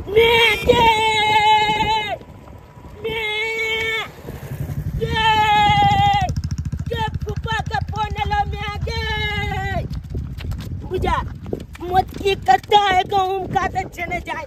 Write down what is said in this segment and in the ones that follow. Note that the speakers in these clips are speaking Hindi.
मत की करता है गहूम का तो चने जाए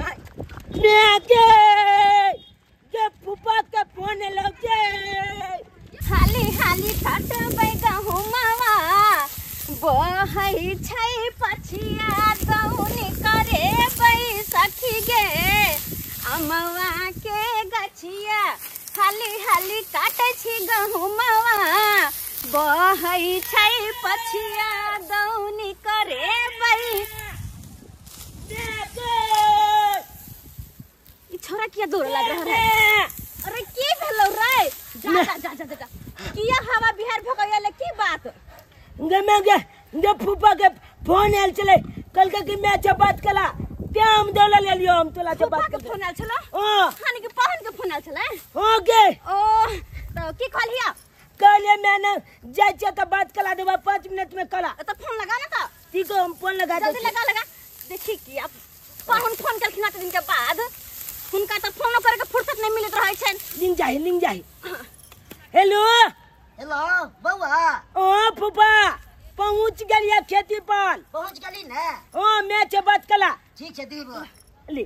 फूफा के फोन लगे हाली हाली काट गहुमावा बहै छै पछिया दौनी करे बैसखी गे अमवा के गछिया हाली हाली काटे छी गहुमावा बहै छै पछिया दौनी करे छोरा किया दौड़ लग रहा है? अरे की भेलो रे? जा जा जा जा जा किया हवा बिहार भगैले की बात? गे फूफा के फोन आयल चले कल के कि मैं अच्छा बात कला ते हम दौला ले लियो हम तोला अच्छा बात कर फोन आयल चलो हां खाने के पाहन के फोन आयल चले हो गे ओ तो की कहलिया कहले मैंने जाय छ त बात कला देबा 5 मिनट में कला तो फोन लगा ना तो ठीक है हम फोन लगा दे जल्दी लगा देखी कि आप पाहन फोन कलखिन त दिन के बाद उनका तो फोन करे के फुर्सत नहीं मिलत रहै छै लिंग जाई हेलो हेलो बउआ ओ फूफा पहुंच गेलिया खेती पर पहुंच गेली ने हां मैं छ बात कला ठीक छै दी ले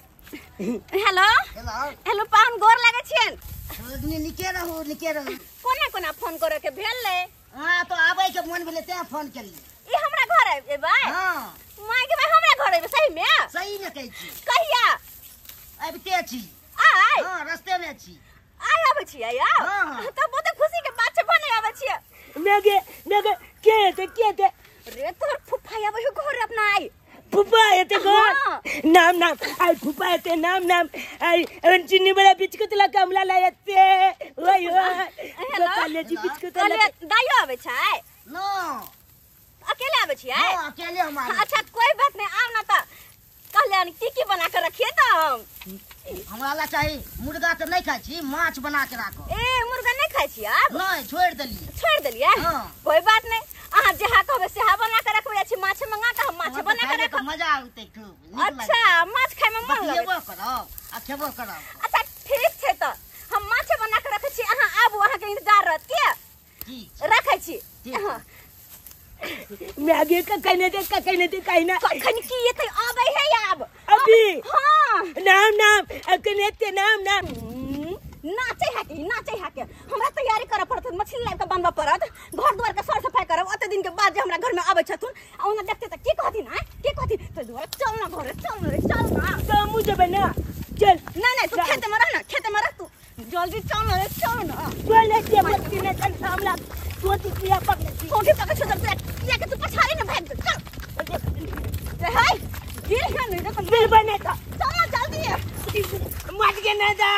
हेलो हेलो हेलो पाहन गोर लागे छियन रोजनी निके रहू कोना कोना फोन करे के भेल ले हां तो आबै के मन भेले ते फोन केली ई हमरा घर आबे भाई हां माय के भाई हमरा घर आबे सही में सही में कहै छी कहिया अबते छी आय हां रास्ते में छी आय आबै छी या हां त बहुत खुशी के बात छै बने आबै छी मेगे के रे तोर फुफा आबै हो घर अपना आई फूफा एते घर नाम आई फूफा एते नाम आई चिन्नी वाला बिस्कुट ला कमला लायते ओय हेलो कॉलेज बिस्कुट ला दाइयो आबै छै नो अकेले आबै छी आय हां अकेले हम आबै अच्छा कोई बात नहीं आव ना त कहले की बना के रखिए त हम हमरा ला चाही मुर्गा तो नहीं खाई छी माछ बना के राखो ए मुर्गा नहीं खाई छी आप नहीं छोड़ देलिए हां कोई बात नहीं आहा जेहा कहबे सेहा बना के रखबे छी माछ मंगा के हम माछ बना के रखब मजा आउते खूब अच्छा माछ खाय में मन लगे खेबो करो आ खेबो करो अच्छा ठीक छै त हम माछ बना के रखे छी आहा आबू आहा के इंतजार रहत के ठीक रखे छी हां मैगी का कहने दे कहना कखन की एते आबै है अब अभी हां नाम कहने ते नाम नाचे है के हमरा तैयारी करे पड़त मछली लाइव के बनबा पड़त घर द्वार के साफ सफाई करब ओते दिन के बाद जे हमरा घर में आबै छथुन आ ओना देखते त की कहथिन तो दुआरे चल ना घरे चल ना तो मुझे बना चल नहीं तू खेते में रह तू जल्दी चल ना बोले के मछली ने चल सामला तोती किया पकड़ छोटे किया के तू पछाड़ी ना भाग चल हाय गिर गया नहीं देखो बिल बने का चल ना जल्दी मत के ना दा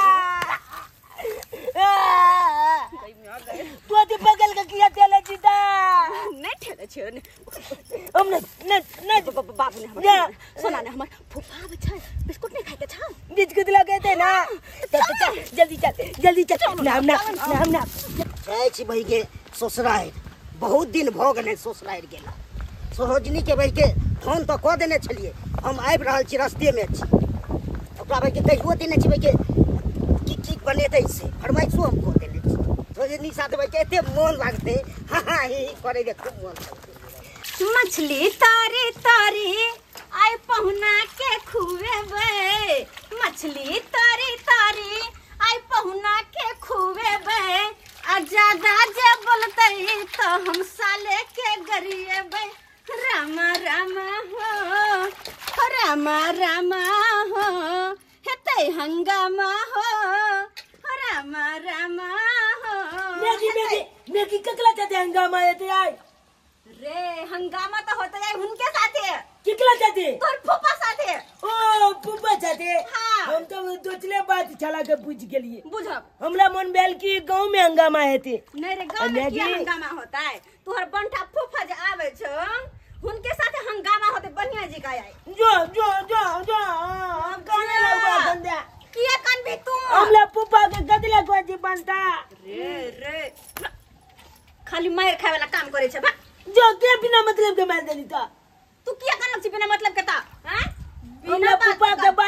तोती पकड़ के किया तेले जीता नहीं ठेले छ हमने नहीं बाबू ने हमरा सुना ने हमर फुफा छै बिस्कुट नहीं खाए के छ बिस्कुट लगे थे ना जल्दी चल नाम जाय छी भाई के ससुराल बहुत दिन भ गेलै ससुराल गेला सरोजनी के भाई के फोन तो क देने छलिए हम आबि रहल छी रास्ते में छी ओकरा भाई के कहियो देने छी भाई के की बनेतै से फरमाइशो हम क देने छी सरोजनी साथ भाई के एते मन लागते हां ही करे के खूब मन लागते मछली तारी आई पहुना के खुवेबे मछली तारी आई पहुना के खुवेबे आ ज्यादा जे बोलते तो हम साले के गरिएबे रामा हो हेते हंगामा हो रामा हो मेगी ककला चाहते हंगामा आते आई रे हंगामा तो होता है उनके साथे किकला चाहते तोर फूफा साथे ओ फूफा चाहते हाँ। हम तो दोचले बात चला के पूछ के लिए बुझब हमरा मन बेल की गांव में हंगामा हेते नहीं रे गांव में क्या हंगामा होता है तोहर बंठा फूफा जे आवे छ उनके साथे हंगामा होते बढ़िया जी का आई जो हम कहने लगबा बंदा किया कन भी तू हमरा फूफा के गदला को जी बनता रे खाली मार खाए वाला काम करे छ बा जो के बिना मतलब के मार देली त तू किया कन बिना मतलब के ता हैं हमरा फूफा के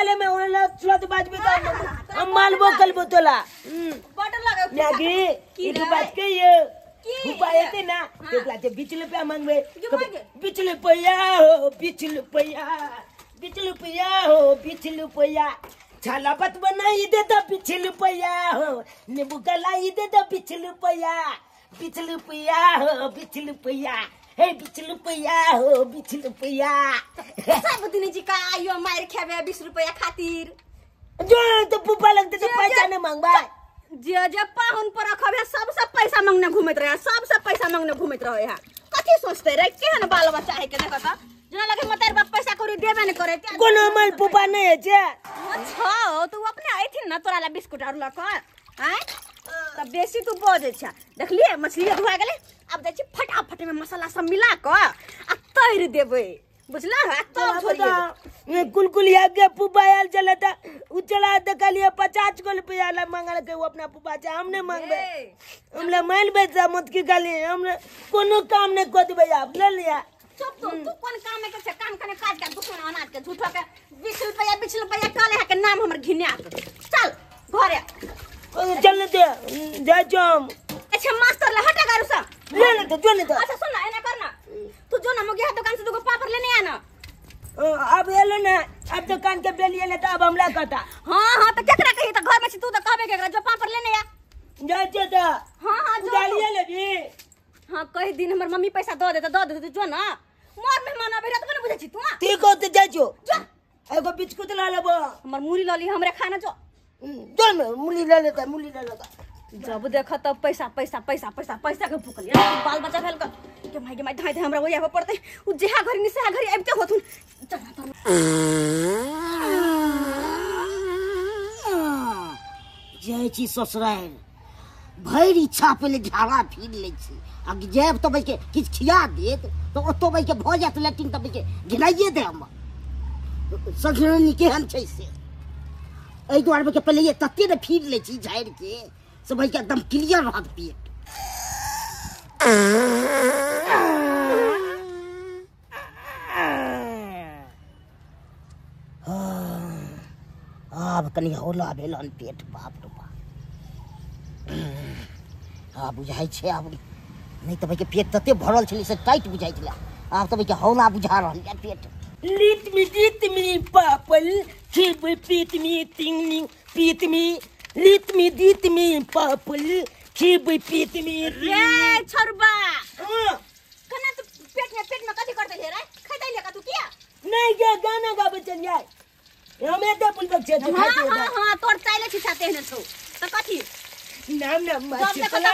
सुरत बाजबे तो हम मालबो कलबो तोला बटन लगा नागी की इके रे? बात के ये की? फुफा एते ना तेला जे 20 रुपया मांगबे जो मांगे? 20 रुपया हो 20 रुपया 20 रुपया हो 20 रुपया छाला बत बनाई दे तो 20 रुपया हो नींबू गलाई दे तो 20 रुपया 20 रुपया हो 20 रुपया हे 20 रुपया हो 20 रुपया सब दिन जी का आयो मार खेबे 20 रुपया खातिर जो तो फुफा लगते तो पैसा नहीं मांगबा जे पाहुन पर रखबे सबसे पैसा मांगने घूमत रहे सबसे पैसा मांगने घूमत रहे है कथी सोचते रे केहन बाल बच्चा है के देखत जना लगे मतर बाप पैसा करी देबे न करे कोनो मन फुफा नहीं है छे अच्छा तू अपने आइथिन ना तोरा ला बिस्कुट और लक हैं तब बेसी तू बोझे छ देखलिए मछली धुआ गेले अब दै छी फटाफट में मसाला सब मिला क आ तैर देबे बुझला है तब छोड़िए ये कुलकुलिया के फुफा आयल चला था उचला दकलिए 50 को रुपया ला मांगल के वो अपना फुफा से हमने मांगबे हमला मान बेचा मत की गाली हमने कोनो काम नहीं कर देबे आप ले लिया चुप तू कौन काम में के काम करने काज का दुकान अनाज के झूठो के 20 रुपया काले है के नाम हमर घिन्या चल घरे चल दे जा जम अच्छा मास्टर ला हटा गारू सा ले ले तो जो ले तो अच्छा सुन ना एना करना तू जो ना मुगिया दुकान से दुगो पापड़ लेने आना अब एलो ना अब दुकान के बेलिए ले तो अब हमला कहता हां तो केकरा कही तो घर में छी तू तो कहबे केकरा जो पापड़ लेने आ जा जा हां जो डालिए ले भी हां कई दिन हमर मम्मी पैसा दे दे जो ना मोर मेहमान आबे त बने बुझे छी तू ठीक हो तो जा जो एगो बिस्कुट ला लेबो हमर मुरी लली हमरे खाना जो जो मुली ले लेता मुली ले लेता जब देखा तब पैसा पैसा पैसा पैसा पैसा के भूखल यार बाल बच्चा भेल के माई धाय धाय हमरा ओया पड़ते उ जेहा घरी निसे घरी आबते होथुन चल जाइ छी ससुराल भैर इच्छा पहले झाड़ा फिर ले छी आ जेब तो के किछ खिया देत तो ओतो के भ जात लेटिन तब के घिनाइए दे हम सगरनी केहन छै से एहि द्वारे के पहले ये तत्ते ने फिर ले छी झाड़ के से भाई के एकदम क्लियर रहत पेट अब कनी होला भेलन पेट बाप रे बाप बुझाई छे अब नहीं तो भाई के पेट तते भरल छली से टाइट बुझाई छला अब तो भाई के हौला बुझा रहल या पेट लिट मी पापल खिब पीत मी तिंगनी पीत मी लिट मी दीत मी पापल खिब पीत मी रे छोरबा कना तू पेट में कथि करते रे खैदै ले का तू किया नहीं के गाना गाबे चल जाए हमें तो बुलबक छे हां तोर चाइले छी साथे ने छौ त कथि नाम नाम मचला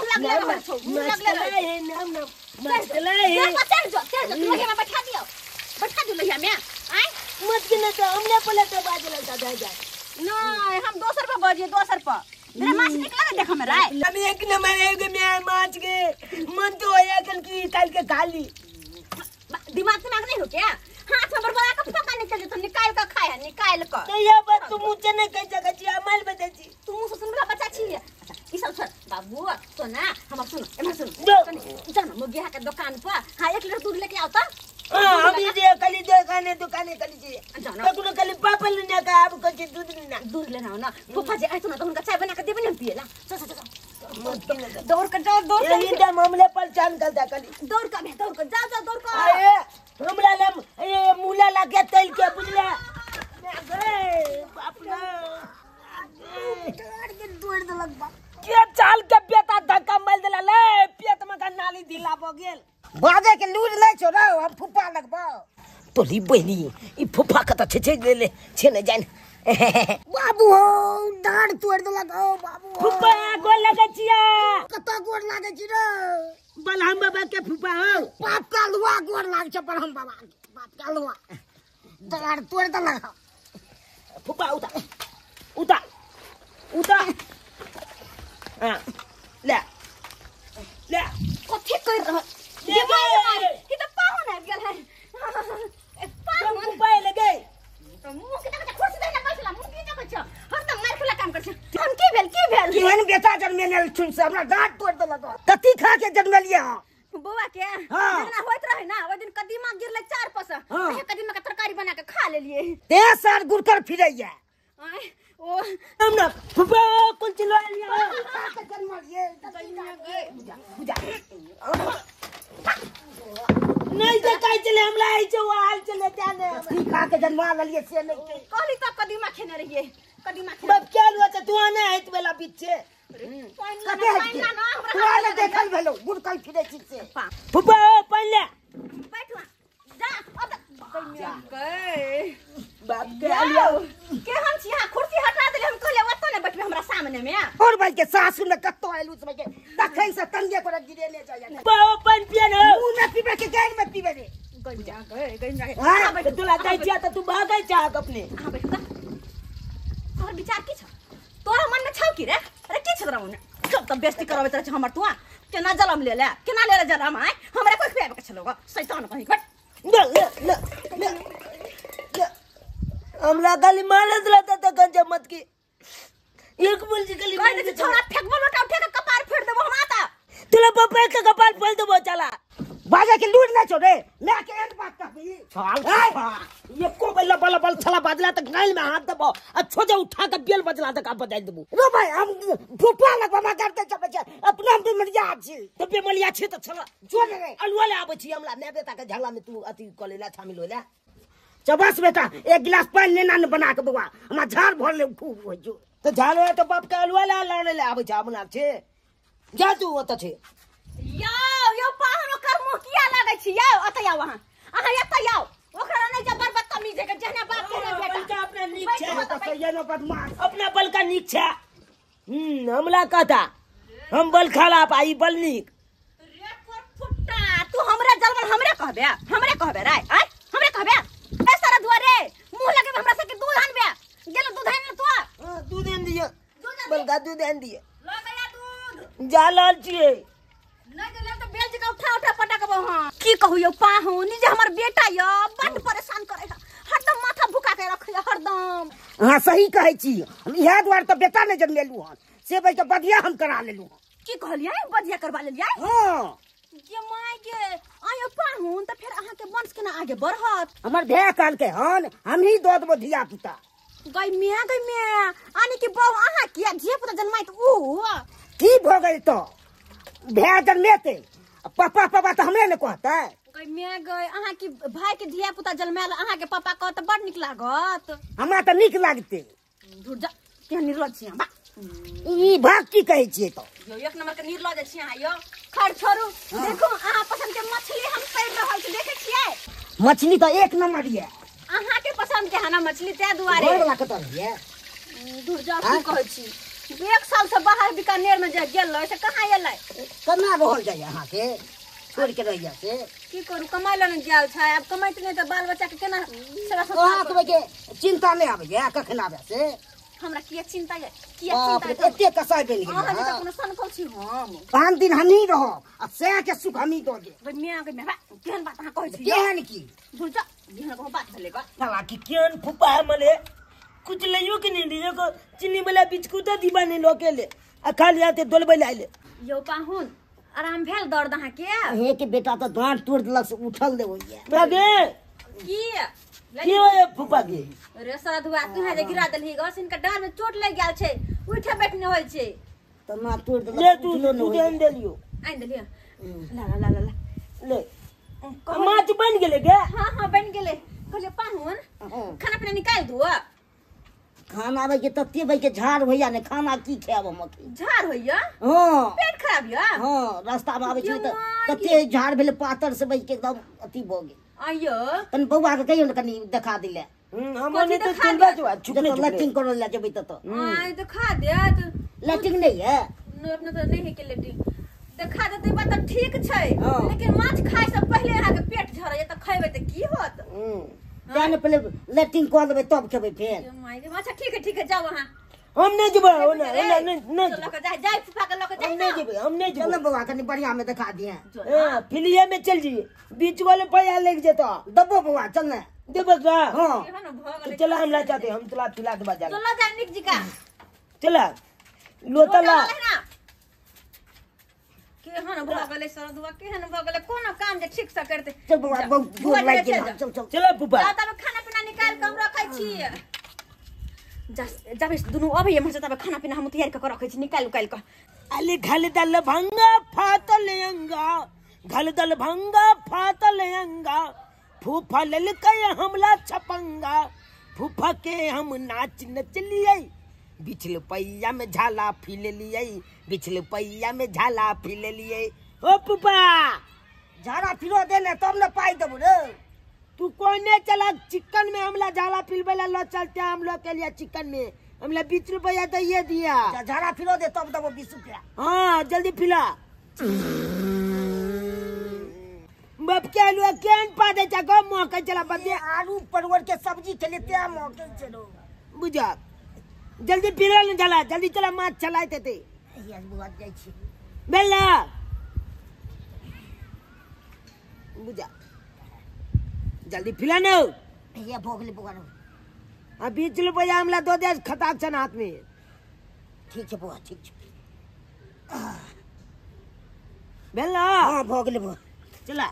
है नाम मचला है चल तू लोहिया में बैठा दियो लोहिया में आय मत के ना तो हमने पहले तो बाज लगता जा नहीं हम 200 रुपया बजिए 200 रुपया मेरा माछ निकला ना देखा मेरा हम एक नंबर है मैं माछ के मन तो होया कल की कल के खाली दिमाग नहीं हो क्या हाथ में बड़ा का पका निकल तो निकाल का खाया निकाल का तो ये बात तू मुझे नहीं कह जगह छी अमल बता छी तू मुंह से सुन मेरा बच्चा छी अच्छा ई सब छोड़ बाबू सोना हम सुन एमर सुन चल मुगी हा के दुकान पर हां 1 लीटर दूध लेके आओ तो हम ये कली दुकाने कली जी तो कुनो कली पापा लेने का अब कुछ दूध लेना हो ना फूफा जी आए तो ना तो उनका चाय बना के देबे ना पिएला चल दौड़ कर ये दम हमले पहचान कर दा कली दौड़ कर जा दौड़ कर अरे हमरा लम ये मूला लगे तेल के बुझला बाप रे दौड़ दलक बा के चाल के पेटा धक्का मार देला ले पेट में का नाली ढीला भ गेल बाजे के लूज नहीं छोड़ा हम फुफा लगबा तोली बहनी ई फुफा कत छे गेले छे न जान बाबू हो दाढ़ तोड़ दलक हो बाबू फुफा गोल लगे छिया कत गोड़ लागे छी रे बलराम बाबा के फुफा हो बाप का लुआ गोड़ लाग छ पर हम बाबा बाप का लुआ दाढ़ तोड़ दलक फुफा उता हां ले कथि कर रह ये मारे कि तो पाहुन आ गेल है पाहुन फुफा लगे मुंह के तक खुश देना बैठला मुंह की जगह छ हर दम मार खुला काम कर छ हम की भेल केहन बेटा जन्मेल छुन से हमरा दांत तोड़ दलक कथि खा के जन्मेलिया बुआ के ना होइत रहे ना ओ दिन कदीमा गिरले 4 पस कदीमा के तरकारी बना के खा लेलिए ते सर गुरकर फिरैया आय ओ हम ना फुफा कौन चिल्ला लिया का जन्म लिए बुझा नहीं तो काय चले हमला आई जो हाल चले त्याने खा के जन्मा लिए से नहीं के कहली त कदीमा खेने रहिए कदीमा खेने बाप क्या हुआ था तू आने है बेला पीछे कते है तू आले देखल भेलो गुड़ कल फिरे छी से फुफा पहले बैठ जा अब गए बाप क्या लिया केहन छी हां कुर्सी हटा देले हम कहले ओत ने बैठबे हमरा सामने में और भाई के सासु ने कत्तो आइलु समय के तखै से तंगे पर गिरे ले जाय बाबा पानी पिए ना मुंह में पीबे के गैर में पीबे रे गंजा गए हां तो तुला जाय छिया तो तू भागै चाह अपने हां बैठ जा तोहर विचार की छ तोरा मन में छौ की रे अरे की छ तोरा मन सब त बेइज्जती करबे त हमर तू केना जलम ले ले केना ले ले जलम आय हमरा कोई खियाबे के छलो शैतान कहीं बट हमला गली मारत रहता तो गंजा मत की एक बोल जी गली कहने से छोरा फेंक बोलो उठा के कपार फेर देबो हम आता तुला पप्पा के कपाल फोड़ देबो चला बाजा के लूट ना छोड़े मैं के एंड बात कर भी छाल ये को बल्ला बल्ला बल छला बाजला तक गाल में हाथ दबो आ छोजा उठा के बेल बजला तक आप बजाई देबो रो भाई हम फुफा लगवा मा करते चपे अपना हम मरिया छी तो पे मलिया छे तो छला जोड़ रे अलवाले आबे छी हमला ने बेटा के झगड़ा में तू अति कलेला शामिल होला चबस बेटा एक गिलास पानी लेना न बना के बउआ हमरा झाड़ भर ले खूब हो जो तो झाल है तो बाप के अलवाले लड़ने ले आबे छ हमला छे जा तू ओत छे यो पाहनो कर मुंह किया लागै छी यो अत या वहां अहाँ एत याओ ओकरा नै जबर बदतमीज है के जहना बात करे बेटा अपना नीक छे तो सही न बदमाश अपना बल का नीक छे हमला कहता हम बल खाला पाई बल नीक रे पर फुट्टा तू हमरा जलवन हमरे कहबे रे आय हमरे कहबे ए सारा दुआरे मुंह लगे हमरा से के दूध आनबे गेलो दूध आन तो दूध आन दिए बल का दूध आन दिए लो गया दूध जा लाल छिए नहीं देले तो बेल जी का उठा पटकबो हां की कहू यो पाहु नी जे हमर बेटा यो बड परेशान करे हरदम माथा भुका के रखे हरदम हां सही कहै छी हम इहा द्वार तो बेटा ने जन्म लेलु हन से भाई तो बदिया हम करा लेलु हन की कहलियै बदिया करबा लेलियै हां ये माय के आयो पाहु त फिर अहाँ के वंश केना आगे बढ़त हमर भे काल के हन हम ही दो देबो धिया पुता गई मैं आनी की बहु अहाँ किया धिया पुता जन्माइत ऊ की भ गई तो भे जन्मेते पापा पापा तो हमरे ने कहता गई अहाँ की भाई के धिया पुता जन्माल अहाँ के पापा कहत बड़ निक लागत हमरा तो निक लागते झूठ जा के निर्लज छी बा ई भाग की कहै छियै तो यो एक नंबर के निर्लज छी अहाँ यो खड़ छोड़ू देखो अहाँ पसंद के मछली हम पैर रहल छी देखे छियै मछली तो एक नंबर ये अहाँ के पसंद के है ना मछली ते दुआरे घर वाला कत ये दूर जा की कहै छी एक साल से बाहर बीकानेर में जे गेल से कहां एलै कना रहल जाय अहाँ के छोड़ के रह से की करू कमाई ल न गेल छै अब कमाइत नै त बाल बच्चा के केना सेवा अहाँ सत्कार के चिंता नहीं आवे ये कखन आवे से हमरा किया चिंता है बाप रे एते कसाई बन अहाँ जे गेल त कोनो सनकल छी हम 5 दिन हम ही रहो आ से के सुख हम ही दो दे भाई मियां के मैं केहन बात अहाँ कहै छी केहन की दूर जा बिना को बात चले ग साला की केन फुपा मले कुछ लइयो के नहीं दियो को चिन्नी वाला बिस्कुट दीवाने लोकेले आ खाली आते दोलबे लाइले यो पाहुन आराम भेल दर्द अहाँ के हे के बेटा तो दांत तोड़ देलक से उठल दे होइए बाबे की होए फुपा के रे सारा धुआ तू है जे गिरा देलही ग सिनका डांड में चोट लग गेल छै उठे बैठ न होय छै तो ना तोड़ देलक ले तू तू देन देलियो आइन देलिए ला ला ला ला ले माछ बन गेले के हां हां बन गेले कहले पाहुन खाना पीना निकाल दो खाना आवे के तत्ते भाई के झाड़ होइया ने खाना की खाब हम झाड़ होइया हां पेट खराब या हां रास्ता में आवे छी त तत्ते झाड़ भेले पातर से भाई के एकदम अति भ गेल आइयो तन बउआ के कहियो न कनी देखा दिले हमने तो चलबा जो चुकले लैट्रिन करो ले जेबै त आइ देखा देत लैट्रिन नहीं है न अपना तो नहीं है के लेटी देखा देते बात तो ठीक छै हाँ। लेकिन माछ खाए से पहले अहाँ के पेट झरय त खइबे त की होत जाने पहले लैट्रिन कर देबै तब खेबै फिर माय रे अच्छा ठीक है जाओ वहां हम नहीं जब नहीं चलो के जाए फुफा के लोग जाए ना हम नहीं चल जब बउआ कनी बढ़िया में दिखा दिए फिलिया में चल जी बीच वाले पैया लेके जेतो दबो बउआ चल ने देबो का हां केहन भ तो गेलै चला हमला चाहते हम तला फिला दबा जा चलो जा निक जी का चला लोतला केहन भ गेलै सरदुआ केहन भ गेलै कोनो काम जे ठीक से करते चल बउआ बहुत जोर लाग गेल चल चल चला पुपा जा तब खाना पीना निकाल के हम रखै छी जब इस दोनों अब ये हमसे तब खाना पीना हम तैयार कर रखे छी निकाल का अली घल दल भंगा फातल अंगा घल दल भंगा फातल अंगा फूफा ललकय हमला छपंगा फूफा के हम नाच नचलिए बिछल पैया में झाला फिल लिए बिछल पैया में झाला फिल लिए ओ फूफा झाड़ा फिरो देने तब न पाई देबो रे तू कोने चला चिकन में हमला झाला फिलबेला लो चलते हम लोग के लिए चिकन में हमला 20 रुपया तो ये दिया झाड़ा फिरो दे तब देबो 20 रुपया हाँ जल्दी फिला बाप के लोग केन पा दे चको मौका चला बदे आलू परवल के सब्जी के लिए त्या मौके चलो बुझा जल्दी फिरा न चला जल्दी चला माछ चलाते थे ये बुआ जाई छी बेला बुझा जल्दी फिला न ये भोगले बुआ अब 20 रुपया हमला दो दे खताक छन हाथ में ठीक है बुआ ठीक है बेला हां भोगले बुआ चला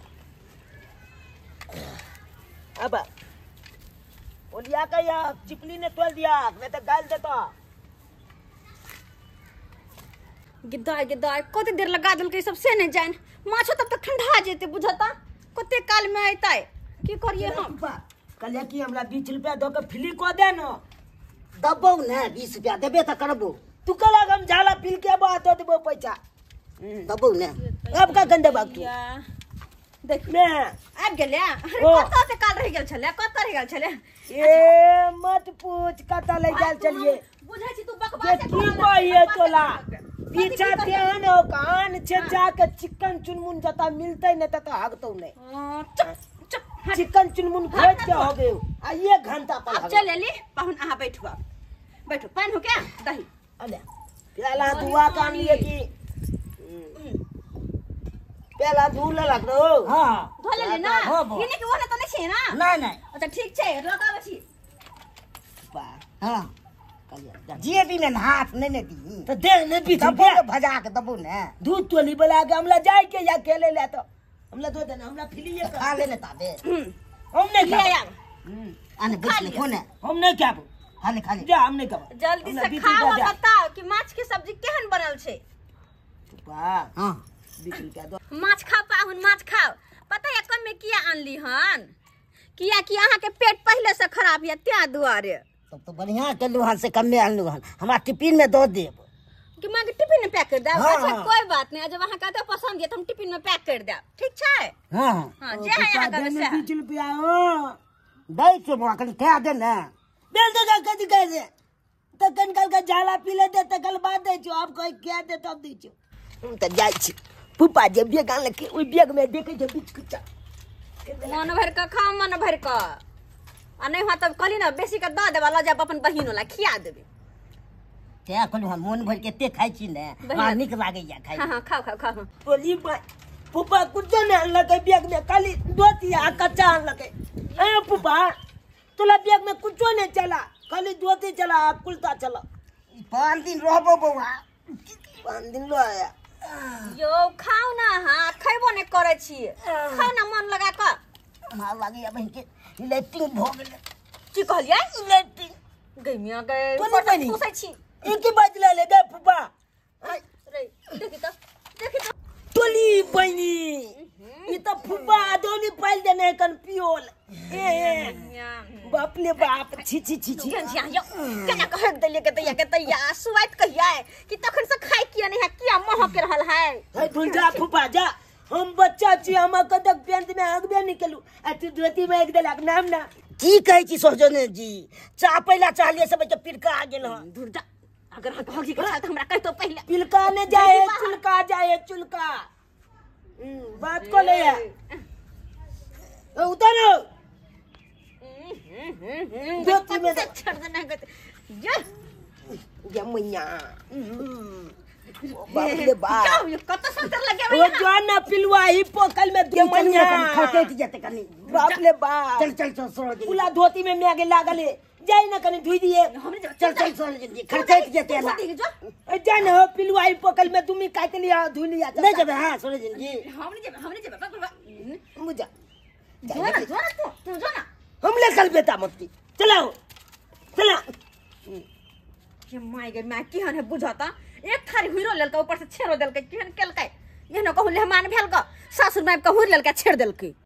अब ओलिया का या चिपली ने तोल दिया मैं तो गाल देता गिद्दा कते देर लगा दल के सब से नहीं जान माछो तब तक ठंडा जेते बुझता कते काल में आइता है की करिए हम कल की हमरा 20 रुपया दो के फिली को दे न दबो न 20 रुपया देबे त करबो तू कल हम झाला फिल के बात देबो पैसा दबो न अब का गंदे बात तू देख मैं आ गेले अरे कत से काल रह गेल छले कत रह गेल छले ए मत पूछ कता ले जाल चलिए बुझै छी तू ये बकवास की कहिए तोला पीछा ध्यान हो कान छे जाके चिकन चुनमुन जता मिलते न तता हगतो नहीं चुप चिकन चुनमुन खोज के हो गए आ ये घंटा पर अब चल ले पाहुन आहा बैठो बैठो पान हो क्या दही अले प्याला दुआ काम लिए की प्याला धूल लग दो हां धोले ले ना इने के ओने त नहीं छे ना नहीं अच्छा ठीक छे लगाव छी बा हां जे भी ने हाथ नहीं दी तो दे ने भी दबो भजा के दबो न दूध तोली बला के हमला जाए के या खेले ले तो हमला दो देना हमला फिलिए खा लेने ताबे हमने ले क्या आ आने बैठ ले कोने हमने क्या खाली जा हमने क्या जल्दी से खाओ बताओ कि माछ के सब्जी केहन बनल छे बा हां 20 रुपया दो माछ खाओ पाहुन माछ खाओ पता है कम में किया आनली हन किया कि अहाँ के पेट पहले से खराब है त्या दुआरे तब तो बढ़िया चलू हां से कम में आनलू हन हमरा टिफिन में दो देब कि मां के टिफिन में पैक कर दे हाँ, अच्छा हाँ। कोई बात नहीं जब अहाँ कहते पसंद है तो हम टिफिन में पैक कर दे ठीक छे हां हां जे है यहाँ का वैसे 20 रुपया हो दई के बुआ कल क्या दे न बेल दे का कदी कह दे तो कन कल का झाला पी ले दे तो कल बात दे छो आप कोई क्या दे तब दे छो हम त जाई छी पुपा जे बेग आन के ओई बेग में देखे छो बीच कुचा मन भर का खा मन भर का आ नहीं हुआ तब कहली ना बेसी का द देवा जब अपन बहिन वाला खिया देबे क्या कहलू हम मन भर के ते खाई छी ने बढ़िया। निक लागे या खाई हां खाओ बोली पुपा कुछ ने आन लगे बेग में खाली धोती आ कच्चा आन लगे ए पुपा तोला बेग में कुछ नहीं चला खाली धोती चला कुलता चला 5 दिन रहबो बउआ 5 दिन लो आया यो खाओ ना हां खैबो ने करे छी खाओ ना मन लगा का मार लागे या बहन के लेटिंग भ गेले की कहलिए लेटिंग गइमिया गए तो नहीं बनी। पूछै छी एक ही बात ले ले पुपा रे देखि तो टोली बनी ये तो फुब्बा दोली पाल देने कन पियोल ए बाप ले बाप छी झिया यो केना कह देलिए के तैया सुवाइत कहिया है कि तखन से खाइ किया नहीं है किया मोह के रहल है है तू जा फुब्बा जा हम बच्चा छी हम कदक पेंट में आगबे निकलू आ तू धोती में एक देलक नाम ना की कहै छी सोजने जी चा पहिला चाहलिए सब के पिरका आ गेल हन दूर जा अगर हम कहगी के साथ हमरा कह तो पहले पिलका ने जाए चुलका बात को ले उतारो धोती में छोड़ देना ये ये मैया बाप रे बाप जाओ ये कत सुंदर लगे वो जो ना पिलवा ही पोकल में दे मैया खटे जते कनी बाप रे बाप चल सरोज पूरा धोती में मैगे लागल है जाई ना कनी धुई दिए चल सरोज जी खटे जते ना जा ना हो पिलवा ही पोकल में तुम काट लिया धुई लिया नहीं जबे हां सरोज जी हमने जब बाबा मुझे जो ना तू जो ना हमले कल बेटा मत की चलाओ चला के माय गे माय केहन है बुझता एक थारी हुइरो लेलका ऊपर से छेड़ो देलकै केहन केलकै एहनो कहू लेहमान भेल ग सासुर माय के हुइर लेलका छेड़ देलकै